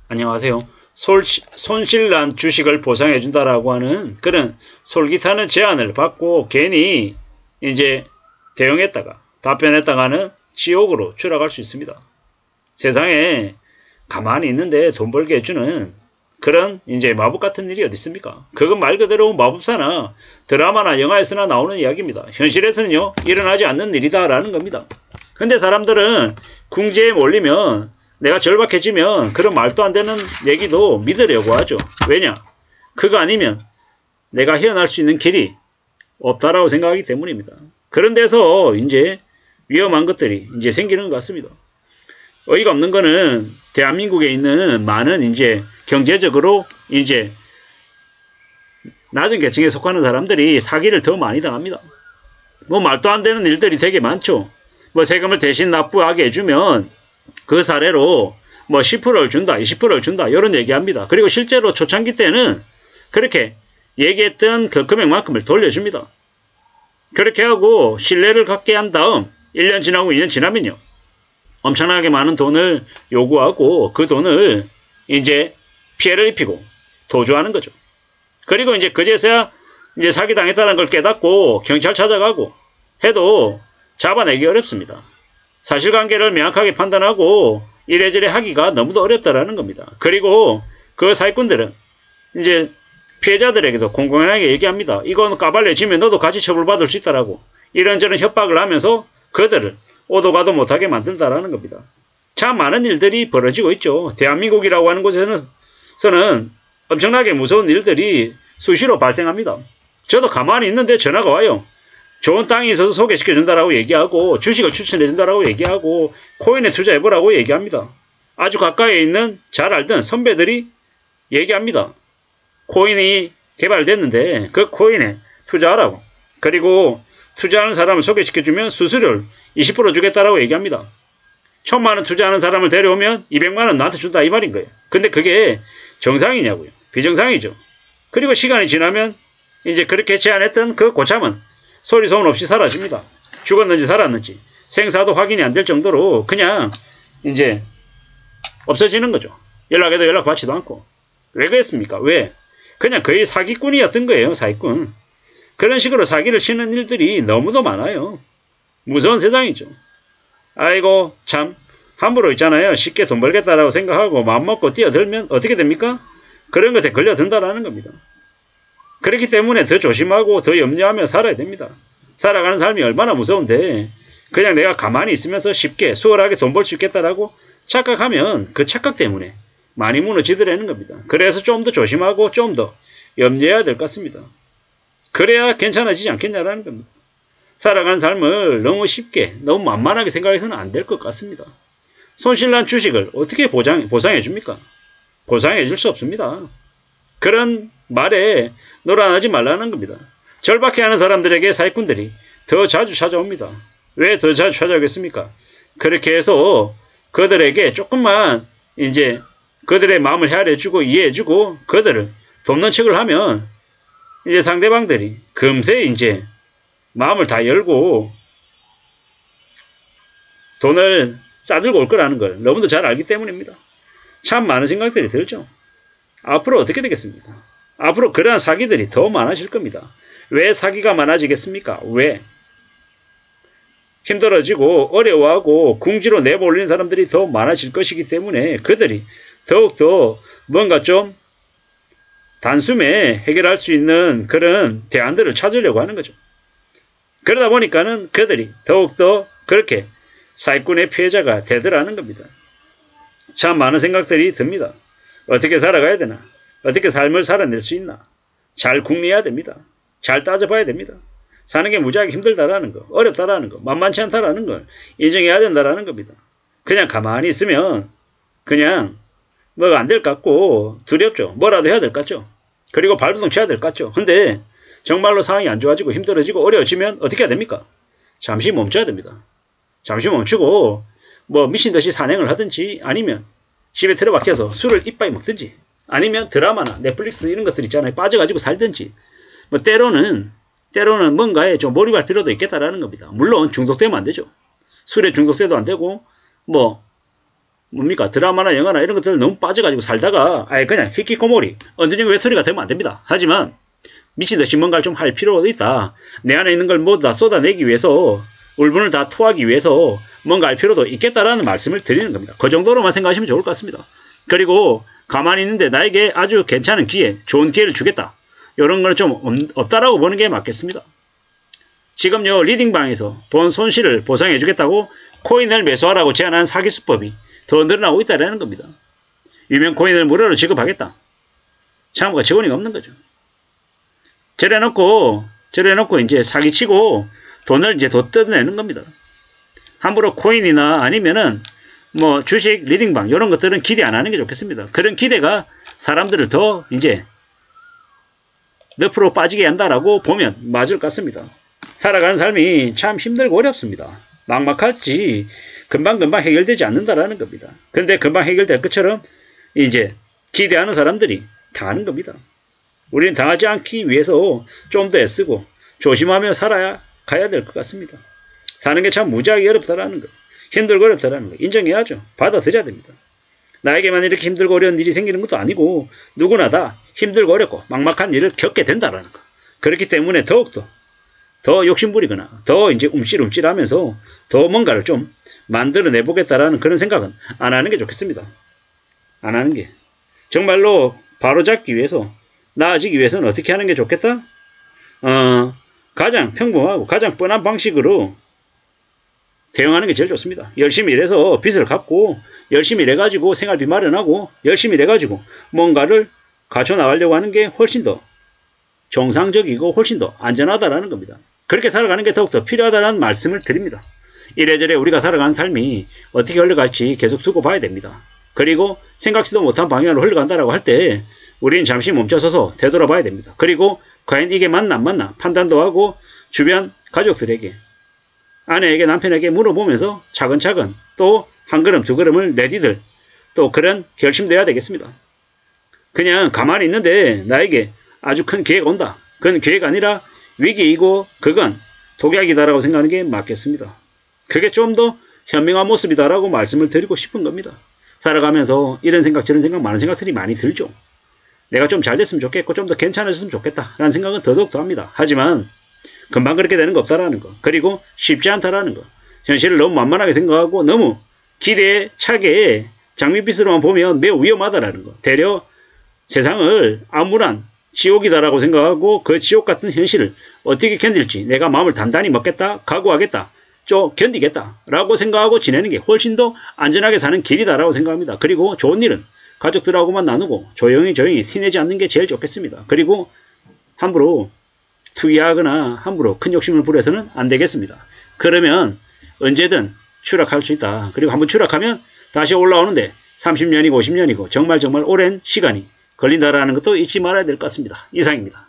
안녕하세요. 손실난 주식을 보상해준다라고 하는 그런 솔깃하는 제안을 받고 괜히 이제 대응했다가 답변했다가는 지옥으로 추락할 수 있습니다. 세상에 가만히 있는데 돈 벌게 해주는 그런 이제 마법 같은 일이 어디 있습니까? 그건 말 그대로 마법사나 드라마나 영화에서나 나오는 이야기입니다. 현실에서는요, 일어나지 않는 일이다라는 겁니다. 근데 사람들은 궁지에 몰리면 내가 절박해지면 그런 말도 안 되는 얘기도 믿으려고 하죠. 왜냐? 그거 아니면 내가 헤어날 수 있는 길이 없다라고 생각하기 때문입니다. 그런 데서 이제 위험한 것들이 이제 생기는 것 같습니다. 어이가 없는 거는 대한민국에 있는 많은 이제 경제적으로 이제 낮은 계층에 속하는 사람들이 사기를 더 많이 당합니다. 뭐 말도 안 되는 일들이 되게 많죠. 뭐 세금을 대신 납부하게 해주면 그 사례로 뭐 10%를 준다, 20%를 준다 이런 얘기합니다. 그리고 실제로 초창기 때는 그렇게 얘기했던 그 금액만큼을 돌려줍니다. 그렇게 하고 신뢰를 갖게 한 다음 1년 지나고 2년 지나면요, 엄청나게 많은 돈을 요구하고 그 돈을 이제 피해를 입히고 도주하는 거죠. 그리고 이제 그제서야 이제 사기당했다는 걸 깨닫고 경찰 찾아가고 해도 잡아내기 어렵습니다. 사실관계를 명확하게 판단하고 이래저래 하기가 너무도 어렵다라는 겁니다. 그리고 그 사기꾼들은 이제 피해자들에게도 공공연하게 얘기합니다. 이건 까발려지면 너도 같이 처벌받을 수 있다라고 이런저런 협박을 하면서 그들을 오도가도 못하게 만들다라는 겁니다. 참 많은 일들이 벌어지고 있죠. 대한민국이라고 하는 곳에서는 엄청나게 무서운 일들이 수시로 발생합니다. 저도 가만히 있는데 전화가 와요. 좋은 땅이 있어서 소개시켜준다라고 얘기하고 주식을 추천해준다라고 얘기하고 코인에 투자해보라고 얘기합니다. 아주 가까이에 있는 잘 알던 선배들이 얘기합니다. 코인이 개발됐는데 그 코인에 투자하라고. 그리고 투자하는 사람을 소개시켜주면 수수료를 20% 주겠다라고 얘기합니다. 1000만원 투자하는 사람을 데려오면 200만원 나한테 준다 이 말인 거예요. 근데 그게 정상이냐고요. 비정상이죠. 그리고 시간이 지나면 이제 그렇게 제안했던 그 고참은 소리 소문 없이 사라집니다. 죽었는지 살았는지 생사도 확인이 안 될 정도로 그냥 이제 없어지는 거죠. 연락해도 연락받지도 않고. 왜 그랬습니까? 왜? 그냥 거의 사기꾼이었던 거예요. 사기꾼. 그런 식으로 사기를 치는 일들이 너무도 많아요. 무서운 세상이죠. 아이고 참 함부로 있잖아요. 쉽게 돈 벌겠다라고 생각하고 마음먹고 뛰어들면 어떻게 됩니까? 그런 것에 걸려든다라는 겁니다. 그렇기 때문에 더 조심하고 더 염려하며 살아야 됩니다. 살아가는 삶이 얼마나 무서운데 그냥 내가 가만히 있으면서 쉽게 수월하게 돈 벌 수 있겠다라고 착각하면 그 착각 때문에 많이 무너지더라는 겁니다. 그래서 좀 더 조심하고 좀 더 염려해야 될 것 같습니다. 그래야 괜찮아지지 않겠냐라는 겁니다. 살아가는 삶을 너무 쉽게 너무 만만하게 생각해서는 안 될 것 같습니다. 손실난 주식을 어떻게 보상해 줍니까? 보상해 줄 수 없습니다. 그런 말에 놀아나지 말라는 겁니다. 절박해하는 사람들에게 사기꾼들이 더 자주 찾아옵니다. 왜 더 자주 찾아오겠습니까? 그렇게 해서 그들에게 조금만 이제 그들의 마음을 헤아려주고 이해해주고 그들을 돕는 척을 하면 이제 상대방들이 금세 이제 마음을 다 열고 돈을 싸들고 올 거라는 걸 너무도 잘 알기 때문입니다. 참 많은 생각들이 들죠. 앞으로 어떻게 되겠습니까? 앞으로 그러한 사기들이 더 많아질 겁니다. 왜 사기가 많아지겠습니까? 왜? 힘들어지고 어려워하고 궁지로 내몰리는 사람들이 더 많아질 것이기 때문에 그들이 더욱더 뭔가 좀 단숨에 해결할 수 있는 그런 대안들을 찾으려고 하는 거죠. 그러다 보니까는 그들이 더욱더 그렇게 사기꾼의 피해자가 되더라는 겁니다. 참 많은 생각들이 듭니다. 어떻게 살아가야 되나? 어떻게 삶을 살아낼 수 있나? 잘 궁리해야 됩니다. 잘 따져봐야 됩니다. 사는 게 무지하게 힘들다라는 거, 어렵다라는 거, 만만치 않다라는 걸 인정해야 된다라는 겁니다. 그냥 가만히 있으면 그냥 뭐가 안 될 것 같고 두렵죠. 뭐라도 해야 될 것 같죠. 그리고 발버둥 쳐야 될 것 같죠. 근데 정말로 상황이 안 좋아지고 힘들어지고 어려워지면 어떻게 해야 됩니까? 잠시 멈춰야 됩니다. 잠시 멈추고 뭐 미친듯이 산행을 하든지 아니면 집에 틀어박혀서 술을 이빠이 먹든지 아니면 드라마나 넷플릭스 이런 것들 있잖아요. 빠져가지고 살든지 뭐 때로는 뭔가에 좀 몰입할 필요도 있겠다라는 겁니다. 물론 중독되면 안 되죠. 술에 중독돼도 안 되고 뭐 뭡니까? 드라마나 영화나 이런 것들 너무 빠져가지고 살다가 아예 그냥 히키코모리 언제든지 외톨이가 되면 안 됩니다. 하지만 미친듯이 뭔가를 좀 할 필요가 있다. 내 안에 있는 걸 모두 다 쏟아내기 위해서 울분을 다 토하기 위해서 뭔가 할 필요도 있겠다라는 말씀을 드리는 겁니다. 그 정도로만 생각하시면 좋을 것 같습니다. 그리고 가만히 있는데 나에게 아주 괜찮은 기회, 좋은 기회를 주겠다. 이런 건 좀 없다라고 보는 게 맞겠습니다. 지금요 리딩방에서 본 손실을 보상해 주겠다고 코인을 매수하라고 제안하는 사기 수법이 더 늘어나고 있다는 겁니다. 유명 코인을 무료로 지급하겠다. 참고가 직원이 없는 거죠. 저래놓고 이제 사기치고 돈을 이제 더 뜯어내는 겁니다. 함부로 코인이나 아니면은 뭐 주식 리딩방 이런 것들은 기대 안 하는 게 좋겠습니다. 그런 기대가 사람들을 더 이제 늪으로 빠지게 한다라고 보면 맞을 것 같습니다. 살아가는 삶이 참 힘들고 어렵습니다. 막막하지 금방금방 해결되지 않는다라는 겁니다. 그런데 금방 해결될 것처럼 이제 기대하는 사람들이 당하는 겁니다. 우리는 당하지 않기 위해서 좀 더 애쓰고 조심하며 살아야 가야 될 것 같습니다. 사는 게 참 무지하게 어렵다라는 거, 힘들고 어렵다라는 거 인정해야죠. 받아들여야 됩니다. 나에게만 이렇게 힘들고 어려운 일이 생기는 것도 아니고 누구나 다 힘들고 어렵고 막막한 일을 겪게 된다라는 거. 그렇기 때문에 더욱더 더 욕심부리거나 더 이제 움찔움찔하면서 더 뭔가를 좀 만들어내 보겠다라는 그런 생각은 안 하는 게 좋겠습니다. 안 하는 게 정말로 바로잡기 위해서 나아지기 위해서는 어떻게 하는 게 좋겠다? 가장 평범하고 가장 뻔한 방식으로 대응하는 게 제일 좋습니다. 열심히 일해서 빚을 갚고 열심히 일해가지고 생활비 마련하고 열심히 일해가지고 뭔가를 갖춰나가려고 하는 게 훨씬 더 정상적이고 훨씬 더 안전하다라는 겁니다. 그렇게 살아가는 게 더욱더 필요하다는 말씀을 드립니다. 이래저래 우리가 살아가는 삶이 어떻게 흘러갈지 계속 두고 봐야 됩니다. 그리고 생각지도 못한 방향으로 흘러간다라고 할 때 우리는 잠시 멈춰서서 되돌아봐야 됩니다. 그리고 과연 이게 맞나 안 맞나 판단도 하고 주변 가족들에게 아내에게 남편에게 물어보면서 차근차근 또 한 걸음 두 걸음을 내디딜 또 그런 결심도 해야 되겠습니다. 그냥 가만히 있는데 나에게 아주 큰 기회가 온다. 그건 기회가 아니라 위기이고 그건 독약이다라고 생각하는 게 맞겠습니다. 그게 좀 더 현명한 모습이다라고 말씀을 드리고 싶은 겁니다. 살아가면서 이런 생각 저런 생각 많은 생각들이 많이 들죠. 내가 좀 잘 됐으면 좋겠고 좀 더 괜찮아졌으면 좋겠다라는 생각은 더더욱더 합니다. 하지만 금방 그렇게 되는 거 없다라는 거 그리고 쉽지 않다라는 거 현실을 너무 만만하게 생각하고 너무 기대에 차게 장밋빛으로만 보면 매우 위험하다라는 거 되려 세상을 암울한 지옥이다라고 생각하고 그 지옥 같은 현실을 어떻게 견딜지 내가 마음을 단단히 먹겠다 각오하겠다 좀 견디겠다라고 생각하고 지내는 게 훨씬 더 안전하게 사는 길이다라고 생각합니다. 그리고 좋은 일은 가족들하고만 나누고 조용히 티내지 않는 게 제일 좋겠습니다. 그리고 함부로 투기하거나 함부로 큰 욕심을 부려서는 안 되겠습니다. 그러면 언제든 추락할 수 있다. 그리고 한번 추락하면 다시 올라오는데 30년이고 50년이고 정말 오랜 시간이 걸린다라는 것도 잊지 말아야 될 것 같습니다. 이상입니다.